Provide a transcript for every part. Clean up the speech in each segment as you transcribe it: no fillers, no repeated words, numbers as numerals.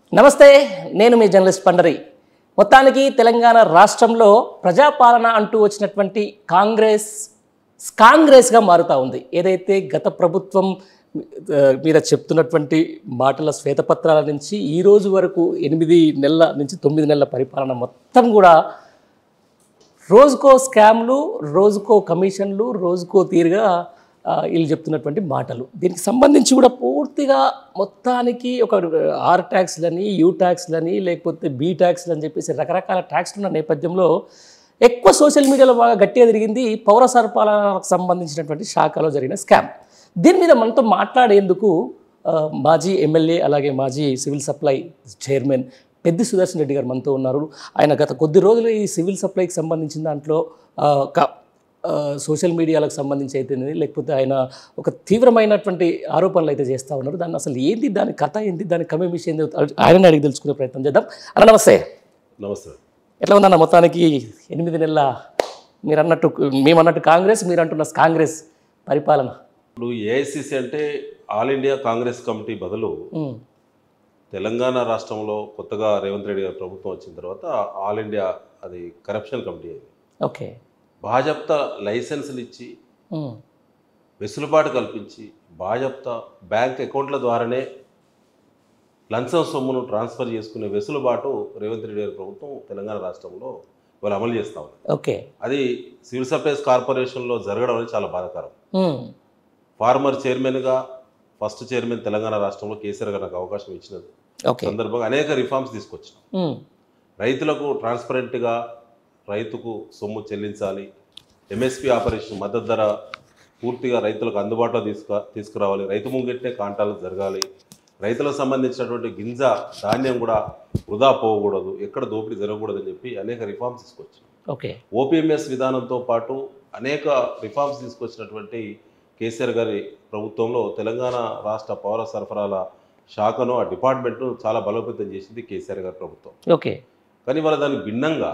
నమస్తే, నేను మీ జర్నలిస్ట్ పండరి. మొత్తానికి తెలంగాణ రాష్ట్రంలో ప్రజాపాలన అంటూ వచ్చినటువంటి కాంగ్రెస్గా మారుతూ ఉంది. ఏదైతే గత ప్రభుత్వం మీద చెప్తున్నటువంటి మాటల శ్వేతపత్రాల నుంచి ఈ రోజు వరకు 8 నెలల నుంచి 9 నెలల పరిపాలన మొత్తం కూడా రోజుకో స్కామ్లు, రోజుకో కమిషన్లు, రోజుకో తీరుగా వీళ్ళు చెప్తున్నటువంటి మాటలు. దీనికి సంబంధించి కూడా పూర్తిగా మొత్తానికి ఒక ఆర్ ట్యాక్స్లని, యూ ట్యాక్స్లని, లేకపోతే బీ ట్యాక్స్లు అని చెప్పేసి రకరకాల ట్యాక్స్లు ఉన్న నేపథ్యంలో ఎక్కువ సోషల్ మీడియాలో బాగా గట్టిగా తిరిగింది పౌర సరఫరాలకు సంబంధించినటువంటి శాఖలో జరిగిన స్కామ్. దీని మీద మనతో మాట్లాడేందుకు మాజీ ఎమ్మెల్యే అలాగే మాజీ civil supply chairman Peddi Sudarshan Reddy గారు మనతో ఉన్నారు. ఆయన గత కొద్ది రోజులు ఈ సివిల్ సప్లైకి సంబంధించిన దాంట్లో సోషల్ మీడియాలకు సంబంధించి అయితే లేకపోతే ఆయన ఒక తీవ్రమైనటువంటి ఆరోపణలు అయితే చేస్తూ ఉన్నారు. దాన్ని అసలు ఏంటి, దాని కథ ఏంటి, దాని కమేమిషి ఏంటి ఆయన అడిగి తెలుసుకునే ప్రయత్నం చేద్దాం. అన్న నమస్తే. నమస్తే. ఎట్లా ఉందన్న మొత్తానికి 8 నెలల మేమన్నట్టు కాంగ్రెస్, మీరు అంటున్న కాంగ్రెస్ పరిపాలన? ఇప్పుడు ఏఐసిసి అంటే ఆల్ ఇండియా కాంగ్రెస్ కమిటీ బదులు తెలంగాణ రాష్ట్రంలో కొత్తగా రేవంత్ రెడ్డి గారి ప్రభుత్వం వచ్చిన తర్వాత ఆల్ ఇండియా అది కరప్షన్ కమిటీ అయింది. ఓకే. బాజప్తా లైసెన్సులు ఇచ్చి వెసులుబాటు కల్పించి బాజప్తా బ్యాంక్ అకౌంట్ల ద్వారానే లంచం సొమ్మును ట్రాన్స్ఫర్ చేసుకునే వెసులుబాటు రేవంత్ రెడ్డి గారి ప్రభుత్వం తెలంగాణ రాష్ట్రంలో వాళ్ళు అమలు చేస్తూ ఉంది. ఓకే. అది సివిల్ సప్లైస్ కార్పొరేషన్లో జరగడం అనేది చాలా బాధాకరం. ఫార్మర్ చైర్మన్గా ఫస్ట్ చైర్మన్ తెలంగాణ రాష్ట్రంలో కేసీఆర్ గారు నాకు అవకాశం ఇచ్చినది సందర్భంగా అనేక రిఫార్మ్స్ తీసుకొచ్చినాం. రైతులకు ట్రాన్స్పరెంట్గా రైతుకు సొమ్ము చెల్లించాలి, ఎంఎస్పి ఆపరేషన్ మద్దతు ధర పూర్తిగా రైతులకు అందుబాటులో తీసుకురావాలి, రైతు ముంగిట్నే కాంటాలు జరగాలి, రైతులకు సంబంధించినటువంటి గింజ ధాన్యం కూడా వృధా పోకూడదు, ఎక్కడ దోపిడీ జరగకూడదని చెప్పి అనేక రిఫార్మ్స్ తీసుకొచ్చినాం. ఓకే. ఓపీఎంఎస్ విధానంతో పాటు అనేక రిఫార్మ్స్ తీసుకొచ్చినటువంటి కేసీఆర్ గారి ప్రభుత్వంలో తెలంగాణ రాష్ట్ర పౌర సరఫరాల శాఖను, ఆ డిపార్ట్మెంట్ను చాలా బలోపేతం చేసింది కేసీఆర్ గారి ప్రభుత్వం. ఓకే. కానీ ఇవాళ దానికి భిన్నంగా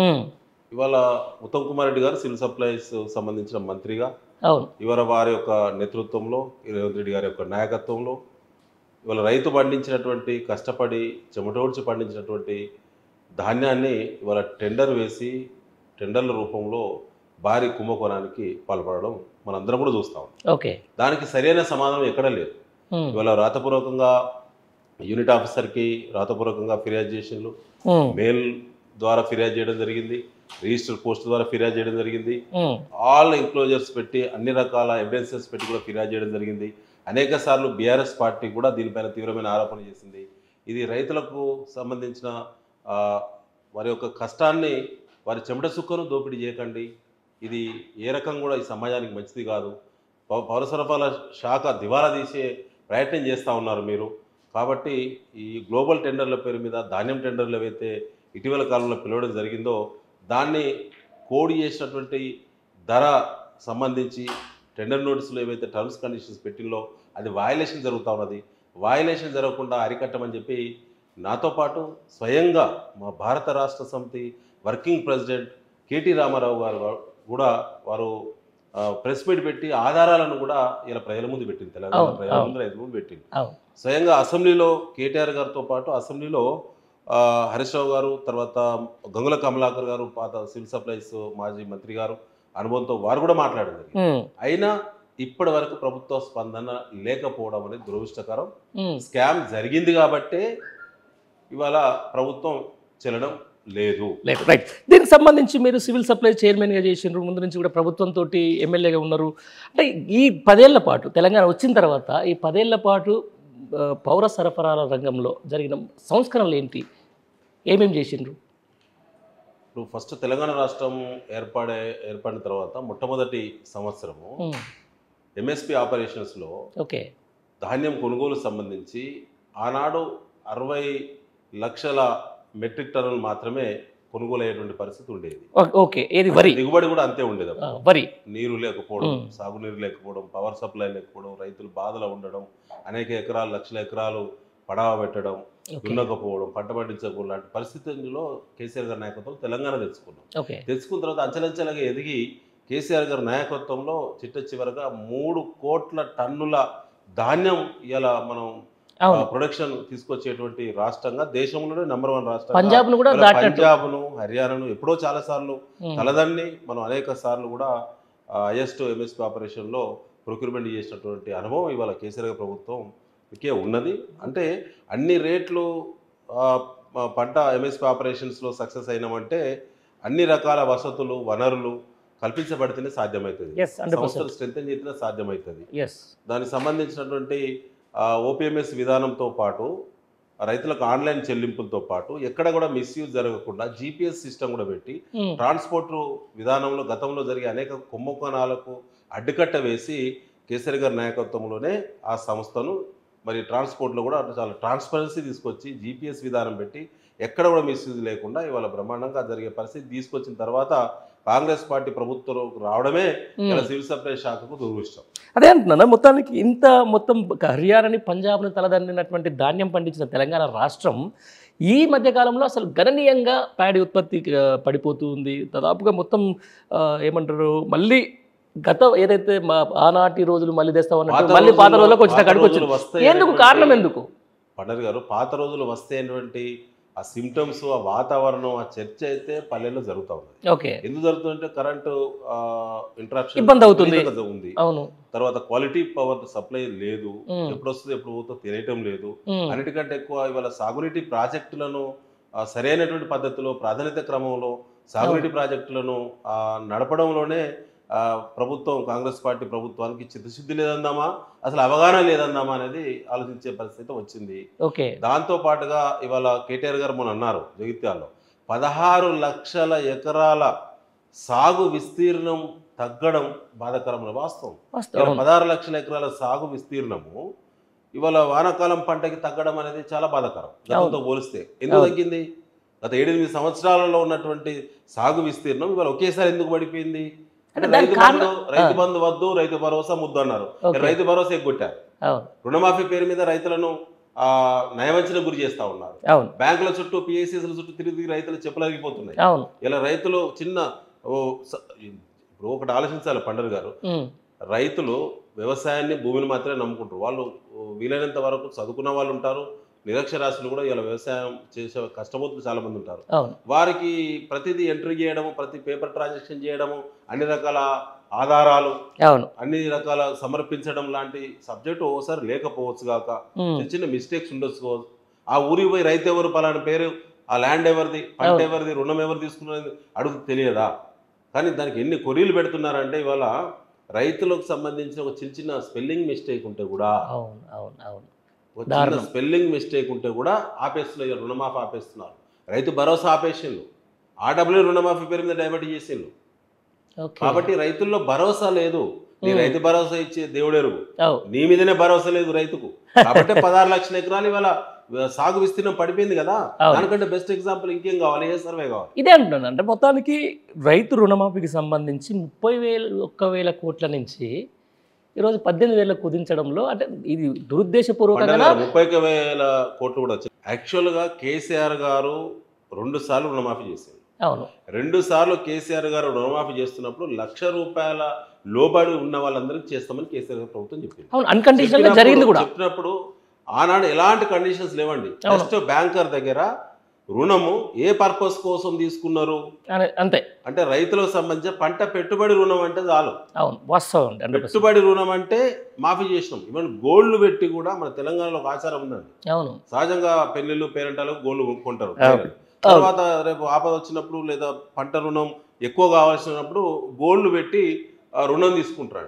ఇవాళ ఉత్తమ్ కుమార్ రెడ్డి గారు సివిల్ సప్లైస్ సంబంధించిన మంత్రిగా ఇవాళ వారి యొక్క నేతృత్వంలో, రేవంత్ రెడ్డి గారి యొక్క నాయకత్వంలో ఇవాళ రైతు పండించినటువంటి కష్టపడి చెమటోడ్చి పండించినటువంటి ధాన్యాన్ని ఇవాళ టెండర్ వేసి టెండర్ల రూపంలో భారీ కుంభకోణానికి పాల్పడడం మనందరం కూడా చూస్తాం. ఓకే. దానికి సరైన సమాధానం ఎక్కడ లేదు. ఇవాళ రాతపూర్వకంగా యూనిట్ ఆఫీసర్కి రాతపూర్వకంగా ఫిర్యాదు చేసిండ్రు, మెయిల్ ద్వారా ఫిర్యాదు చేయడం జరిగింది, రిజిస్టర్ పోస్ట్ ద్వారా ఫిర్యాదు చేయడం జరిగింది, ఆల్ ఎంక్లోజర్స్ పెట్టి అన్ని రకాల ఎవిడెన్సెస్ పెట్టి కూడా ఫిర్యాదు చేయడం జరిగింది. అనేక సార్లు బీఆర్ఎస్ పార్టీ కూడా దీనిపైన తీవ్రమైన ఆరోపణ చేసింది. ఇది రైతులకు సంబంధించిన వారి యొక్క కష్టాన్ని, వారి చెమట సుక్కను దోపిడీ చేయకండి, ఇది ఏ రకం కూడా ఈ సమాజానికి మంచిది కాదు, పౌర సరఫరాల శాఖ దివాలా తీసే ప్రయత్నం చేస్తూ ఉన్నారు మీరు. కాబట్టి ఈ గ్లోబల్ టెండర్ల పేరు మీద ధాన్యం టెండర్లు ఏవైతే ఇటీవల కాలంలో పిలవడం జరిగిందో దాన్ని కోడ్ చేసినటువంటి ధర సంబంధించి టెండర్ నోటీసులు ఏవైతే టర్మ్స్ కండిషన్స్ పెట్టిందో అది వయలేషన్ జరుగుతూ ఉన్నది. వయలేషన్ జరగకుండా అరికట్టమని చెప్పి నాతో పాటు స్వయంగా మా భారత రాష్ట్ర సమితి వర్కింగ్ ప్రెసిడెంట్ కేటీ రామారావు గారు కూడా వారు ప్రెస్ మీట్ పెట్టి ఆధారాలను కూడా ఇలా ప్రజల ముందు పెట్టింది, తెలంగాణ ప్రజల ముందు రైతుల ముందు పెట్టింది. స్వయంగా అసెంబ్లీలో కేటీఆర్ గారితో పాటు అసెంబ్లీలో హరీష్ రావు గారు, తర్వాత గంగుల కమలాకర్ గారు, పాత సివిల్ సప్లైస్ మాజీ మంత్రి గారు అనుభవంతో వారు కూడా మాట్లాడడం జరిగింది. అయినా ఇప్పటి వరకు ప్రభుత్వ స్పందన లేకపోవడం అనేది దురదృష్టకరం. స్కామ్ జరిగింది కాబట్టే ఇవాళ ప్రభుత్వం చెల్లడం లేదు. రైట్. దీనికి సంబంధించి మీరు సివిల్ సప్లై చైర్మన్గా చేసినారు, ముందు నుంచి కూడా ప్రభుత్వంతో ఎమ్మెల్యేగా ఉన్నారు. అంటే ఈ 10 ఏళ్ల పాటు తెలంగాణ వచ్చిన తర్వాత ఈ 10 ఏళ్ల పాటు పౌర సరఫరాల రంగంలో జరిగిన సంస్కరణలు ఏంటి, ఏమేమి చేసిండ్రు? ఇప్పుడు ఫస్ట్ తెలంగాణ రాష్ట్రం ఏర్పడిన తర్వాత మొట్టమొదటి సంవత్సరము ఎంఎస్పి ఆపరేషన్స్లో ధాన్యం కొనుగోలు సంబంధించి ఆనాడు 60 లక్షల మెట్రిక్ టన్నులు మాత్రమే కొనుగోలు అయ్యేటువంటి పరిస్థితి ఉండేది. ఓకే. ఏది వరి దిగుబడి కూడా అంతే ఉండేది. వరి నీరు లేకపోవడం, సాగునీరు లేకపోవడం, పవర్ సప్లై లేకపోవడం, రైతులు బాధలో ఉండడం, అనేక ఎకరాలు లక్షల ఎకరాలు పడావ పెట్టడం, దున్నకపోవడం, పంట పండించకపోవడం లాంటి పరిస్థితుల్లో కేసీఆర్ గారి నాయకత్వంలో తెలంగాణ తెచ్చుకున్నాం. తెచ్చుకున్న తర్వాత అంచెలంచెలుగా ఎదిగి కేసీఆర్ గారి నాయకత్వంలో చిట్ట చివరగా 3 కోట్ల టన్నుల ధాన్యం ఇలా మనం ప్రొడక్షన్ తీసుకొచ్చేటువంటి రాష్ట్రంగా దేశంలోనే #1 రాష్ట్రం పంజాబ్ను కూడా పంజాబ్ను హర్యానాను ఎప్పుడో చాలా సార్లు తలదన్ని మనం అనేక సార్లు కూడా హైయెస్ట్ ఎంఎస్పీ ఆపరేషన్లో ప్రొక్యూర్మెంట్ చేసినటువంటి అనుభవం ఇవాళ కేసీఆర్ ప్రభుత్వంకే ఉన్నది. అంటే అన్ని రేట్లు పంట ఎంఎస్పీ ఆపరేషన్స్లో సక్సెస్ అయినామంటే అన్ని రకాల వసతులు వనరులు కల్పించబడితేనే సాధ్యమవుతుంది. సంస్థలు స్ట్రెంథెన్ చేస్తేనే సాధ్యమవుతుంది. దానికి సంబంధించినటువంటి ఓపీఎంఎస్ విధానంతో పాటు రైతులకు ఆన్లైన్ చెల్లింపులతో పాటు ఎక్కడ కూడా మిస్యూజ్ జరగకుండా జీపీఎస్ సిస్టమ్ కూడా పెట్టి ట్రాన్స్పోర్ట్ విధానంలో గతంలో జరిగే అనేక కుంభకోణాలకు అడ్డుకట్ట వేసి కేసీఆర్ గారి నాయకత్వంలోనే ఆ సంస్థను మరి ట్రాన్స్పోర్ట్లో కూడా చాలా ట్రాన్స్పరెన్సీ తీసుకొచ్చి జీపీఎస్ విధానం పెట్టి ఎక్కడ కూడా మిస్యూజ్ లేకుండా ఇవాళ బ్రహ్మాండంగా జరిగే పరిస్థితి తీసుకొచ్చిన తర్వాత కాంగ్రెస్ పార్టీ ప్రభుత్వంలోకి రావడమే సివిల్ సప్లై శాఖకు దురదృష్టం. అదే అంటున్నా, మొత్తానికి ఇంత మొత్తం హర్యానాని పంజాబ్ను తలదన్నినటువంటి ధాన్యం పండించిన తెలంగాణ రాష్ట్రం ఈ మధ్యకాలంలో అసలు గణనీయంగా ప్యాడీ ఉత్పత్తి పడిపోతుంది. దాదాపుగా మొత్తం ఏమంటారు మళ్ళీ గత ఏదైతే ఆనాటి రోజులు మళ్ళీ తెస్తామన్నట్టు మళ్ళీ పాత రోజులకు వచ్చిన కడుకు వచ్చింది. ఎందుకు కారణం ఎందుకు? పండర్ గారు పాత రోజులు వస్తేటువంటి ఆ సిమ్టమ్స్ ఆ వాతావరణం ఆ చర్చ అయితే పల్లెల్లో జరుగుతూ ఉంది. ఎందుకు జరుగుతుందంటే కరెంటు ఇంటరప్షన్ ఇబ్బంది అవుతుంది ఉంది. తర్వాత క్వాలిటీ పవర్ సప్లై లేదు, ఎప్పుడు వస్తుంది ఎప్పుడు పోతుందో తెలియటం లేదు. అన్నిటికంటే ఎక్కువ ఇవాళ సాగునీటి ప్రాజెక్టులను సరైనటువంటి పద్ధతిలో ప్రాధాన్యత క్రమంలో సాగునీటి ప్రాజెక్టులను నడపడంలోనే ప్రభుత్వం కాంగ్రెస్ పార్టీ ప్రభుత్వానికి చిత్తశుద్ధి లేదందామా అసలు అవగాహన లేదందామా అనేది ఆలోచించే పరిస్థితి వచ్చింది. దాంతో పాటుగా ఇవాళ కేటీఆర్ గారు మొన్న అన్నారు జగిత్యాలలో 16 లక్షల ఎకరాల సాగు విస్తీర్ణం తగ్గడం బాధాకరమైన వాస్తవం. 16 లక్షల ఎకరాల సాగు విస్తీర్ణము ఇవాళ వానాకాలం పంటకి తగ్గడం అనేది చాలా బాధాకరం గతంతో పోలిస్తే. ఎందుకు తగ్గింది? గత 7-8 సంవత్సరాలలో ఉన్నటువంటి సాగు విస్తీర్ణం ఇవాళ ఒకేసారి ఎందుకు పడిపోయింది? రైతు బంధు వద్దు, రైతు భరోసా ముద్దు అన్నారు. రైతు భరోసా ఎగ్గొట్టారు. రుణమాఫీ పేరు మీద రైతులను నయవంచన గురి చేస్తా ఉన్నారు. బ్యాంకుల చుట్టూ పిఐసిల చుట్టూ తిరిగి రైతులు చెప్పులరిగిపోతున్నాయి. ఇలా రైతులు చిన్న ఇప్పుడు ఒకటి ఆలోచించాలి పండర్ గారు, రైతులు వ్యవసాయాన్ని భూమిని మాత్రమే నమ్ముకుంటారు. వాళ్ళు వీలైనంత వరకు చదువుకున్న వాళ్ళు ఉంటారు, నిరక్షరాస్యులు కూడా ఇలా వ్యవసాయం చేసే కష్టపోతులు చాలా మంది ఉంటారు. వారికి ప్రతిదీ ఎంట్రీ చేయడము, ప్రతి పేపర్ ట్రాన్సాక్షన్ చేయడము, అన్ని రకాల ఆధారాలు అన్ని రకాల సమర్పించడం లాంటి సబ్జెక్టు ఓసారి లేకపోవచ్చు కాక చిన్న చిన్న మిస్టేక్స్ ఉండొచ్చు. ఆ ఊరికి పోయి రైతు ఎవరు, పలానా పేరు, ఆ ల్యాండ్ ఎవరిది, పంట ఎవరిది, రుణం ఎవరు తీసుకున్నది అడుగు తెలియదా? కానీ దానికి ఎన్ని కొరీలు పెడుతున్నారంటే ఇవాళ రైతులకు సంబంధించిన ఒక చిన్న చిన్న స్పెల్లింగ్ మిస్టేక్ ఉంటే కూడా స్పెల్లింగ్ మిస్టేక్ ఉంటే కూడా ఆపేస్తున్నారు. రుణమాఫీ ఆపేస్తున్నారు, రైతు భరోసా ఆపేసిండు, ఆర్డబ్ల్యూ రుణమాఫీ పేరు మీద డైవర్ట్ చేసిండు. కాబట్టి రైతుల్లో భరోసా లేదు. నీ రైతు భరోసా ఇచ్చే దేవుడెరుగు, నీ మీదనే భరోసా లేదు రైతుకు. కాబట్టి 16 లక్షల ఎకరాలు ఇవాళ సాగు విస్తీర్ణం పడిపోయింది కదా. దానికంటే బెస్ట్ ఎగ్జాంపుల్ ఇంకేం కావాలి? ఏ సర్వే కావాలి? ఇదే అంటున్నాను. అంటే మొత్తానికి రైతు రుణమాఫీకి సంబంధించి 31,000 కోట్ల నుంచి ఈరోజు 18,000 కుదించడంలో అంటే ఇది దురుద్దేశపూర్వకంగా 31,000 కోట్లు కూడా వచ్చింది. యాక్చువల్గా కేసీఆర్ గారు 2 సార్లు రుణమాఫీ చేశారు. 2 సార్లు కేసీఆర్ గారు రుణమాఫీ చేస్తున్నప్పుడు ₹1,00,000 లోబడి ఉన్న వాళ్ళందరికీ చేస్తామని కేసీఆర్ గారు ప్రభుత్వం చెప్పింది. అన్కండిషనల్ జరిగింది కూడా. చెప్పినప్పుడు ఆనాడు ఎలాంటి కండిషన్స్ లేవండి. జస్ట్ బ్యాంకర్ దగ్గర రుణము ఏ పర్పస్ కోసం తీసుకున్నారు అంతే. అంటే రైతులకు సంబంధించిన పంట పెట్టుబడి రుణం అంటే చాలు. పెట్టుబడి రుణం అంటే మాఫీ చేసినాం. ఈవెన్ గోల్డ్ పెట్టి కూడా మన తెలంగాణలో ఒక ఆచారం ఉందండి. సహజంగా పెళ్లిళ్ళు పేరెంటాలకు గోల్డ్ కొంటారు. తర్వాత రేపు ఆపద వచ్చినప్పుడు లేదా పంట రుణం ఎక్కువ కావాల్సినప్పుడు గోల్డ్ పెట్టి రుణం తీసుకుంటారు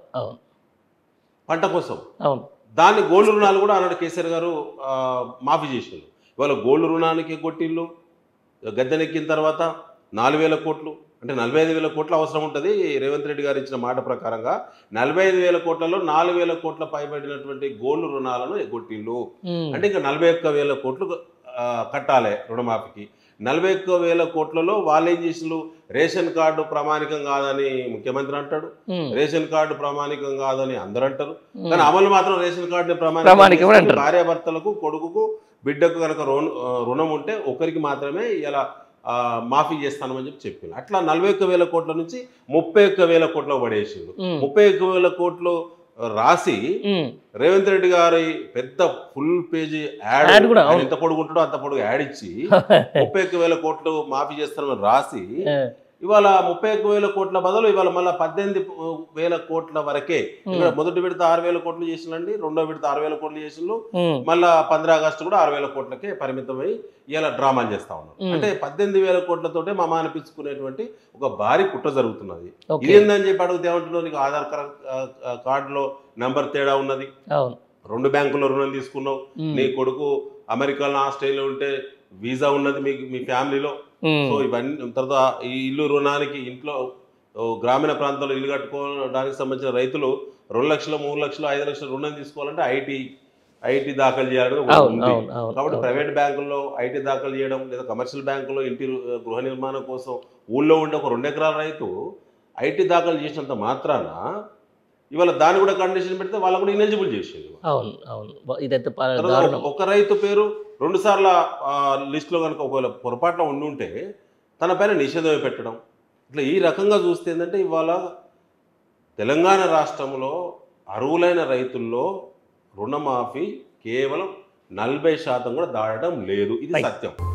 పంట కోసం. దాన్ని గోల్డ్ రుణాలు కూడా ఆనాడు కేసీఆర్ గారు మాఫీ చేసిండు. ఇవాళ గోల్డ్ రుణానికి కొట్టిళ్ళు గద్దెనెక్కిన తర్వాత 4,000 కోట్లు అంటే 45,000 కోట్లు అవసరం ఉంటుంది. రేవంత్ రెడ్డి గారు ఇచ్చిన మాట ప్రకారంగా 45,000 కోట్లలో 4,000 కోట్ల పైబడినటువంటి గోల్డ్ రుణాలను ఎగ్గొట్టిళ్ళు. అంటే ఇంకా 41,000 కోట్లు కట్టాలి రుణమాఫీకి. 41,000 కోట్లలో వాళ్ళు ఏం చేసిళ్ళు, రేషన్ కార్డు ప్రామాణికం కాదని ముఖ్యమంత్రి అంటాడు, రేషన్ కార్డు ప్రామాణికం కాదని అందరూ అంటారు. కానీ అమలు మాత్రం రేషన్ కార్డు ప్రామాణికం. భార్యాభర్తలకు, కొడుకుకు, బిడ్డకు కనుక రుణం ఉంటే ఒకరికి మాత్రమే ఇలా మాఫీ చేస్తానని చెప్పి అట్లా 41,000 కోట్ల నుంచి 31,000 కోట్లకు పడేసిండు. 31,000 కోట్లు రాసి ఉమ్. రేవంత్ రెడ్డి గారి పెద్ద ఫుల్ పేజీ యాడ్ Ad కూడా, ఆయన ఎంత పొడుగుంటాడో అంత పొడుగు యాడ్ ఇచ్చి 31,000 కోట్లు మాఫీ చేస్తారని రాసి ఇవాళ 31,000 కోట్ల బదులు ఇవాళ మళ్ళీ 18,000 కోట్ల వరకే. ఇక్కడ మొదటి విడత 6,000 కోట్లు చేసిందండి, రెండో విడత 6,000 కోట్లు చేసిండ్రు, మళ్ళా 15 ఆగస్టు కూడా 6,000 కోట్లకే పరిమితమై ఇలా డ్రామాలు చేస్తా ఉన్నారు. అంటే 18,000 కోట్లతోటే మమ అనిపించుకునేటువంటి ఒక భారీ కుట్ర జరుగుతున్నది. ఇదేందని చెప్పి అడిగితే ఏమంటున్నావు, నీకు ఆధార్ కార్డులో నంబర్ తేడా ఉన్నది, 2 బ్యాంకుల్లో రుణం తీసుకున్నావు, నీ కొడుకు అమెరికాలో ఆస్ట్రేలియా ఉంటే వీసా ఉన్నది మీ ఫ్యామిలీలో, సో ఇవన్నీ తర్వాత ఈ ఇల్లు రుణానికి ఇంట్లో గ్రామీణ ప్రాంతాల్లో ఇల్లు కట్టుకోవడానికి సంబంధించిన రైతులు 2 లక్షలు 3 లక్షలు 5 లక్షలు రుణం తీసుకోవాలంటే ఐటీ దాఖలు చేయాలని ఉంది. కాబట్టి ప్రైవేట్ బ్యాంకుల్లో ఐటీ దాఖలు చేయడం లేదా కమర్షియల్ బ్యాంకుల్లో ఇంటి గృహ నిర్మాణం కోసం ఊళ్ళో ఉండే ఒక 2 ఎకరాల రైతు ఐటీ దాఖలు చేసినంత మాత్రాన ఇవాళ దాన్ని కూడా కండిషన్ పెడితే వాళ్ళకు కూడా ఇనెలిజిబుల్ చేసేది. ఒక రైతు పేరు 2 సార్ల లిస్టులో కనుక ఒకవేళ పొరపాటున ఉంటే తన పైన నిషేధం పెట్టడం, ఇట్లా ఈ రకంగా చూస్తే ఏంటంటే ఇవాళ తెలంగాణ రాష్ట్రంలో అర్హులైన రైతుల్లో రుణమాఫీ కేవలం 40% కూడా దాటడం లేదు. ఇది సత్యం.